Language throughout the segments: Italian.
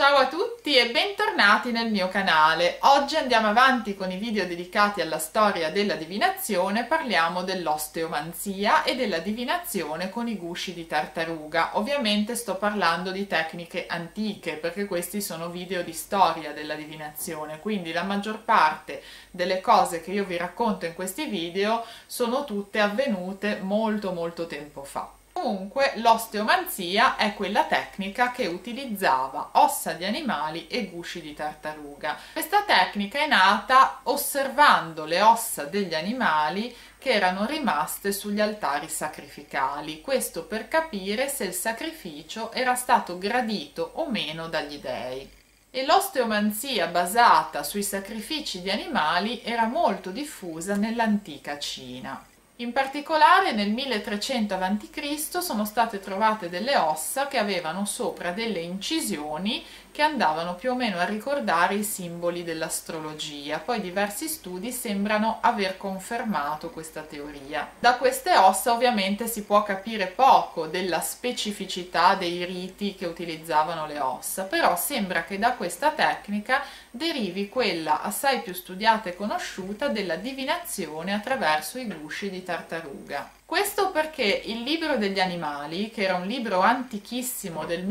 Ciao a tutti e bentornati nel mio canale. Oggi andiamo avanti con i video dedicati alla storia della divinazione. Parliamo dell'osteomanzia e della divinazione con i gusci di tartaruga. Ovviamente sto parlando di tecniche antiche perché questi sono video di storia della divinazione, quindi la maggior parte delle cose che io vi racconto in questi video sono tutte avvenute molto tempo fa. Comunque l'osteomanzia è quella tecnica che utilizzava ossa di animali e gusci di tartaruga. Questa tecnica è nata osservando le ossa degli animali che erano rimaste sugli altari sacrificali, questo per capire se il sacrificio era stato gradito o meno dagli dei. E l'osteomanzia basata sui sacrifici di animali era molto diffusa nell'antica Cina. In particolare nel 1300 a.C. sono state trovate delle ossa che avevano sopra delle incisioni che andavano più o meno a ricordare i simboli dell'astrologia. Poi diversi studi sembrano aver confermato questa teoria. Da queste ossa ovviamente si può capire poco della specificità dei riti che utilizzavano le ossa, però sembra che da questa tecnica derivi quella assai più studiata e conosciuta della divinazione attraverso i gusci di tartaruga. Questo perché il libro degli animali, che era un libro antichissimo del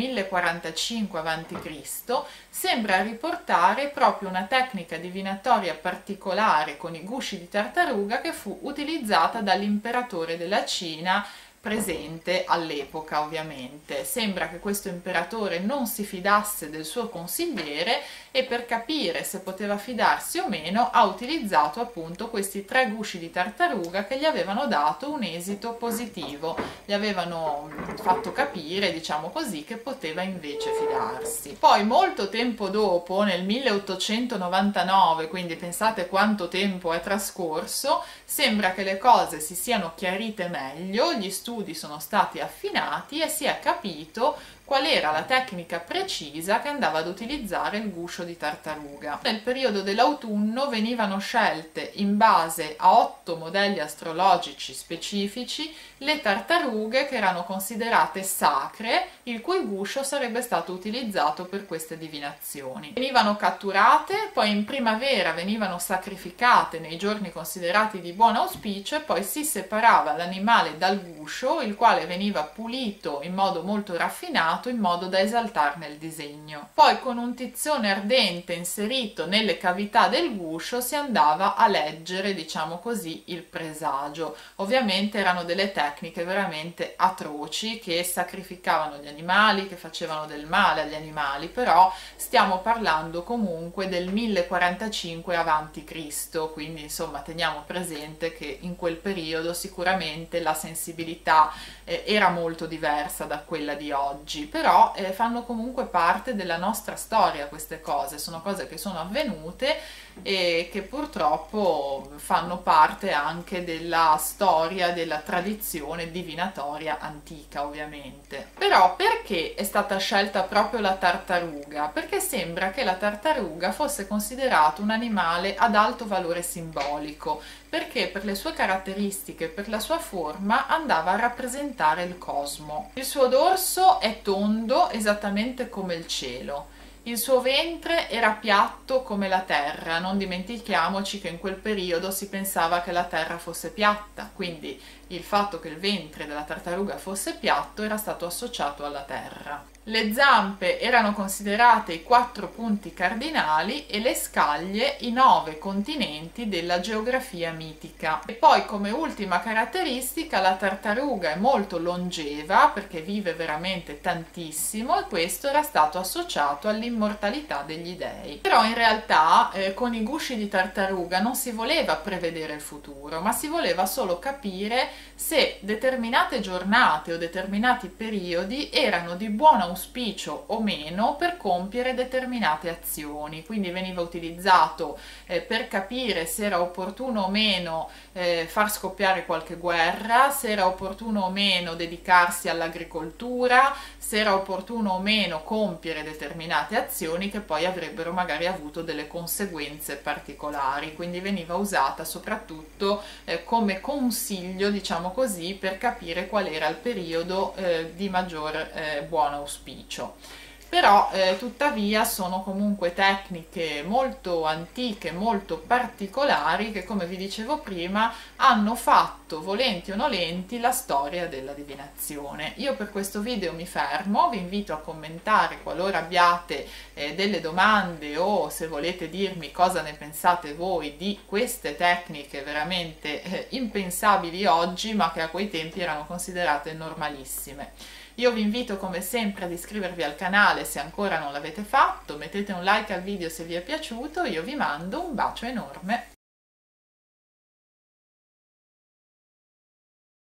1045 a.C., sembra riportare proprio una tecnica divinatoria particolare con i gusci di tartaruga che fu utilizzata dall'imperatore della Cina presente all'epoca. Ovviamente sembra che questo imperatore non si fidasse del suo consigliere e per capire se poteva fidarsi o meno ha utilizzato appunto questi 3 gusci di tartaruga che gli avevano dato un esito positivo, gli avevano fatto capire, diciamo così, che poteva invece fidarsi. Poi molto tempo dopo, nel 1899, quindi pensate quanto tempo è trascorso, sembra che le cose si siano chiarite meglio, gli studi sono stati affinati e si è capito qual era la tecnica precisa che andava ad utilizzare il guscio di tartaruga. Nel periodo dell'autunno venivano scelte in base a 8 modelli astrologici specifici le tartarughe che erano considerate sacre, il cui guscio sarebbe stato utilizzato per queste divinazioni. Venivano catturate, poi in primavera venivano sacrificate nei giorni considerati di buon auspicio e poi si separava l'animale dal guscio, il quale veniva pulito in modo molto raffinato in modo da esaltarne il disegno. Poi con un tizzone ardente inserito nelle cavità del guscio si andava a leggere, diciamo così, il presagio. Ovviamente erano delle tecniche veramente atroci che sacrificavano gli animali, che facevano del male agli animali, però stiamo parlando comunque del 1045 a.C., quindi insomma teniamo presente che in quel periodo sicuramente la sensibilità era molto diversa da quella di oggi, però fanno comunque parte della nostra storia. Queste cose sono cose che sono avvenute e che purtroppo fanno parte anche della storia, della tradizione divinatoria antica, ovviamente. Però perché è stata scelta proprio la tartaruga? Perché sembra che la tartaruga fosse considerato un animale ad alto valore simbolico, perché per le sue caratteristiche, per la sua forma, andava a rappresentare il cosmo. Il suo dorso è tondo, esattamente come il cielo. Il suo ventre era piatto come la terra. Non dimentichiamoci che in quel periodo si pensava che la terra fosse piatta, quindi il fatto che il ventre della tartaruga fosse piatto era stato associato alla terra. Le zampe erano considerate i 4 punti cardinali e le scaglie i 9 continenti della geografia mitica. E poi come ultima caratteristica la tartaruga è molto longeva perché vive veramente tantissimo e questo era stato associato all'immortalità degli dei. Però in realtà con i gusci di tartaruga non si voleva prevedere il futuro, ma si voleva solo capire se determinate giornate o determinati periodi erano di buon auspicio o meno per compiere determinate azioni. Quindi veniva utilizzato per capire se era opportuno o meno far scoppiare qualche guerra, se era opportuno o meno dedicarsi all'agricoltura, se era opportuno o meno compiere determinate azioni che poi avrebbero magari avuto delle conseguenze particolari. Quindi veniva usata soprattutto come consiglio, diciamo così, per capire qual era il periodo di maggior buon auspicio. però tuttavia sono comunque tecniche molto antiche, molto particolari che, come vi dicevo prima, hanno fatto, volenti o nolenti, la storia della divinazione. Io per questo video mi fermo, vi invito a commentare qualora abbiate delle domande o se volete dirmi cosa ne pensate voi di queste tecniche veramente impensabili oggi, ma che a quei tempi erano considerate normalissime. Io vi invito come sempre ad iscrivervi al canale se ancora non l'avete fatto, mettete un like al video se vi è piaciuto, io vi mando un bacio enorme.